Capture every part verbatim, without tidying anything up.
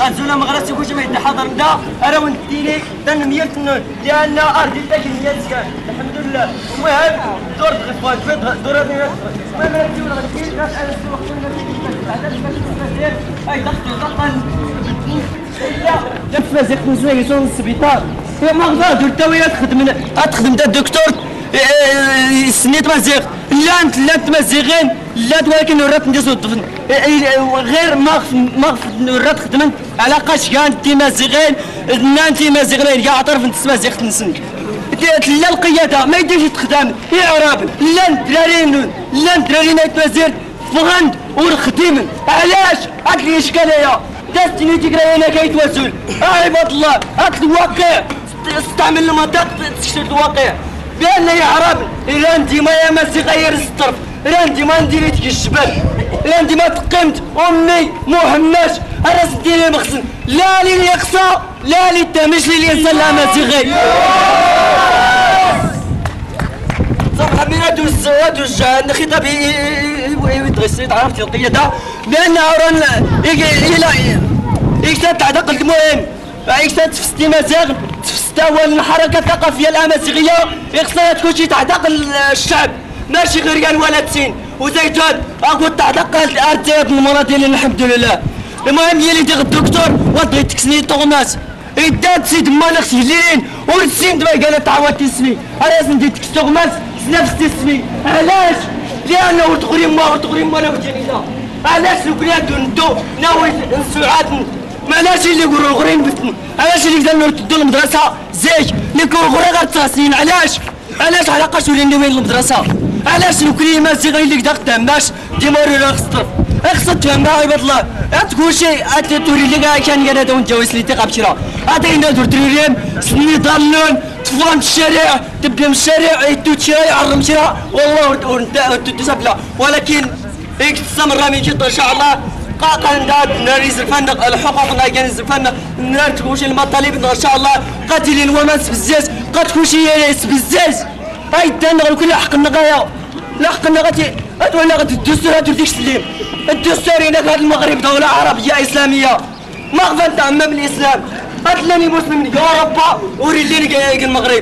غازولا ما غراسي كلشي ما يدي حاضر دا انا ونديني تنمية لان ارضي تاك مية سكان الحمد لله. المهم دور تغفوات فين دور هذه المهم انا نمشيو لغادي ناس على السوق كلنا بعدا باش اي ضغط ضغط لا جاب فازق نزوي يوصل للسبيطار ما غادر انت ويا تخدم تخدم دا الدكتور سنيت مزيغ لا انت لا تمزيغين لا ولكن ورات نديسو الطفل غير ما ما ورات خدمت على قاش كان تي مزيغين نانتي مزيغين كاع عطرف انت مزيغ تنسنك لا القياده ما يديش تخدم يا عراب لا الدرارين لا الدرارين يتمزير فغند ورخديم علاش هاد لي اشكاليه دازتني تقرا انا كيتوازل عباد الله هاد الواقع استعمل المنطق تكشف الواقع بان يا عرب الا انت ما يا ماسي غير السطر الا انت ما ندير لك الجبل الا انت ما تقمت امي محماش راس ديري المخزن لا لي يقصى لا لي التمش لي الانسان لا ماسي غير صراحه من هادوز هادوز الخطاب يدرس عرفتي القياده لانه رانا الى اكثر تعتقد المهم اكثر تفسدي مزاغ تفسد هو الحركه الثقافيه الامازيغيه خصها تكون شي تعتقل الشعب ماشي غير قال ولا تسين وزيتون اقول تعتقل ارتيب المناطق الحمد لله. المهم هي اللي دير الدكتور وضعي تكسني طوماس إدات سيد مالك سهلين ورسين دابا قالت تعاود تسمي علاش ندير تكس طوماس نفس تسمي علاش؟ لأنه ورتغري ما ورتغري ما لا وجهنا علاش لو كنا ندو ناوي نسعاد معناش اللي يقولوا الغرين بثني علاش اللي قدرنا نردوا المدرسه زيك اللي يقولوا غير غير تسع سنين علاش علاش علاقاش ولينا وين المدرسه علاش لو كري ما زي غير اللي قدر تهماش ديما راه خسر خصك تفهمها عباد الله تقول شيء توري لي كاع كان قال هذا ونتجاوز لي تيقى بشرا عطينا دور دريريم سني ضالون طفلان الشارع تبدا من الشارع يدو شارع يعرم شارع والله ونتا تسبلا ولكن هيك تستمر رامي ان شاء الله قاقا نداد نريز الفندق الحقوق نايكنز الفندق نار تكوشي المطالب ان شاء الله قاتلين وماس بزاز قد تكوشي ياس بزاز هاي تنغل كل حق النغايا لا حق النغاتي اتولى غادي الدستور هادو ديك السليم الدستور هناك هاد المغرب دولة عربية إسلامية ما غفلت عمام الإسلام أتلاني مسلم يا ربا وريليني المغرب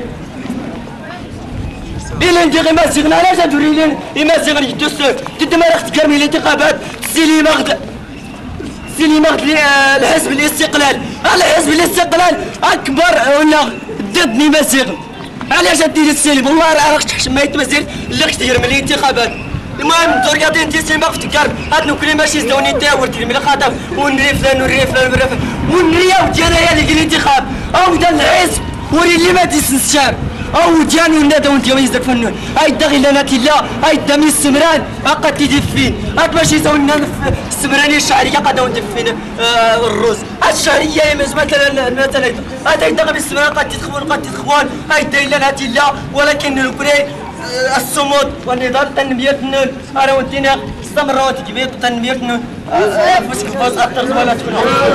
إلا انت غير مازيغنا علاش توري لين يمازيغ الدستور تد ما راح تكرمي الانتخابات سيلي مغد سيلي مغد الحزب الاستقلال الحزب الاستقلال أكبر ولا ضدني مازيغ علاش دير السلم والله راه راك تحشم ما يتمازيغ اللي كتير من الانتخابات. المهم تورياتي انت سيما افتكر هاد نوكلي ماشي زدوني تاور تلمي الخاطر ونري فلان ونري فلان ونري فلان ونري وديانا هي اللي الانتخاب او دا الحزب وري اللي ما تيسن الشعب او ديان ونادا وانت يزدك فنون هاي دا غيلانات الله هاي دا من السمران قد تدفين هاد ماشي يسوي لنا السمرانيه الشعريه قد تدفين آه الروز الشهريه مثلا مثلا هاي دا غير السمران قد تدخلون قد تدخلون هاي دا غيلانات الله ولكن نوكلي الصمود والنضال تنميتنا انا ودينا استمروا تكبير تنميتنا فوسك الفوز اكثر ولا تكون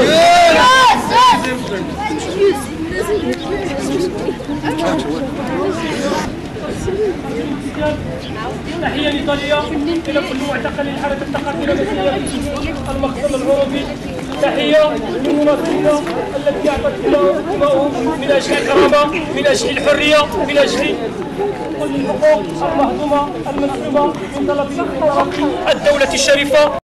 تحية لإيطاليا إلى كل معتقل للحركة الثقافية التونسية المقصد العربي. تحية للمناصرين التي أعطت دماؤهم من أجل الكرامة من أجل الحرية من أجل كل الحقوق المهضومة المنسوبة من طرف الدولة الشريفة.